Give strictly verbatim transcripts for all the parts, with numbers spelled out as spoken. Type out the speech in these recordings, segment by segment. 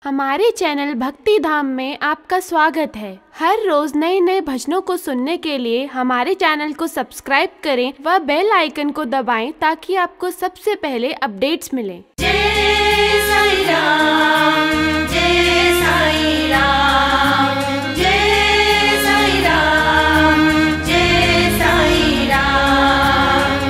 हमारे चैनल भक्ति धाम में आपका स्वागत है। हर रोज नए नए भजनों को सुनने के लिए हमारे चैनल को सब्सक्राइब करें व बेल आइकन को दबाएं ताकि आपको सबसे पहले अपडेट्स मिलें। जय साईं राम, जय साईं राम, जय साईं राम, जय साईं राम।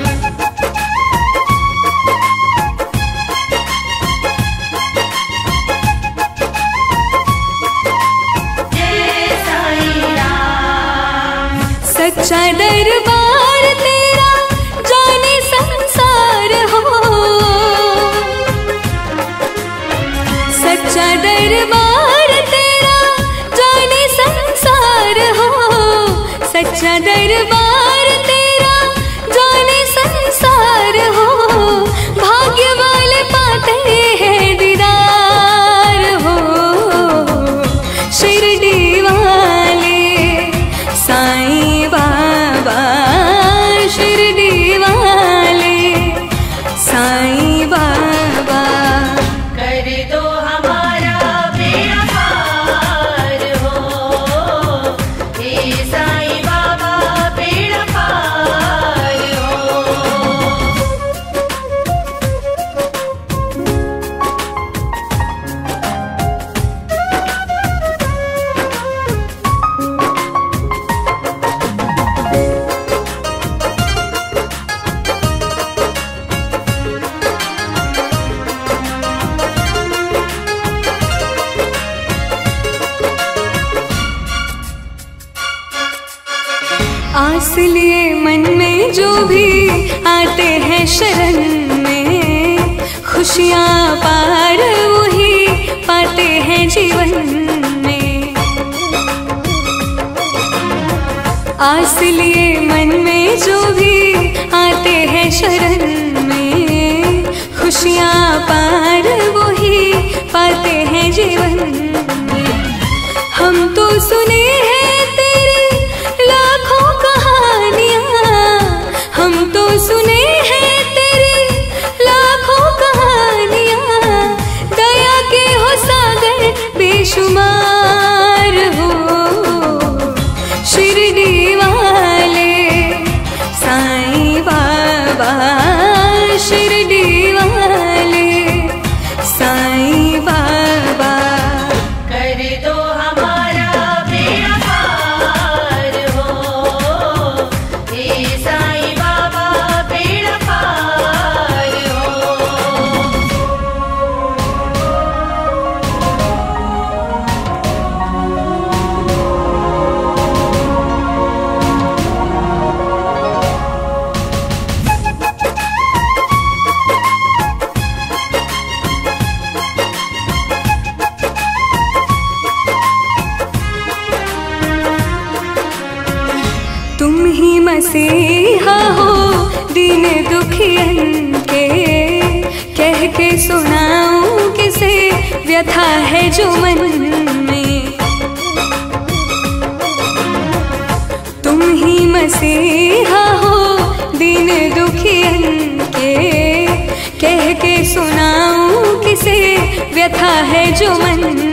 जय साईं राम। सच्चा दरबार तेरा जाने संसार हो, सच्चा दरबार तेरा जाने संसार हो, सच्चा दरबार तेरा जाने संसार हो। भाग्य वाले पाते हैं दीदार हो, शिरडी वाले साईं बाबा, शिरडी वाले साईं बाबा। कर दो हमारा बेड़ा पार हो, हे साईं बाबा बेड़ा पार हो। आस लिए मन में जो भी आते हैं शरण में, खुशियाँ पार वही पाते हैं जीवन में। आस लिए मन में जो भी आते हैं शरण में, खुशियाँ पार वही पाते हैं जीवन में। हम तो सुने हैं तेरी लाखों कहानियाँ, हम तो सुने हैं तेरी लाखों कहानियाँ। दया के हो सागर बेशुमार हो, शिरडी वाले साईं बाबा, शिरडी वाले साईं बाबा। कर दो हमारा बेड़ा पार हो, हे साईं बाबा बेड़ा पार हो। तुम ही मसीहा हो दीन दुखियन के, कह के सुनाऊं किसे व्यथा है जो मन में। तुम ही मसीहा हो दीन दुखियन के, कह के सुनाऊं किसे व्यथा है जो मन